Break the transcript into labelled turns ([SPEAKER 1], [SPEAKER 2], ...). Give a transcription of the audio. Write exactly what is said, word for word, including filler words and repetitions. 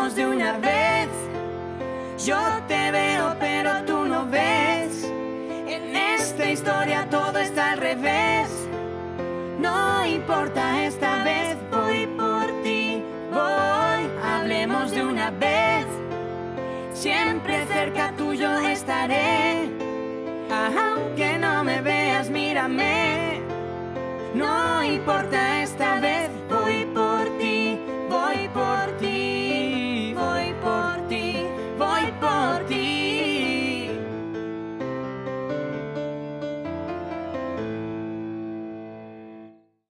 [SPEAKER 1] hablemos de una vez. Yo te veo pero tú no ves. En esta historia todo está al revés. No importa, esta vez voy por ti, voy. Hablemos de una vez. Siempre cerca tuyo estaré. Aunque no me veas, mírame. No importa, esta vez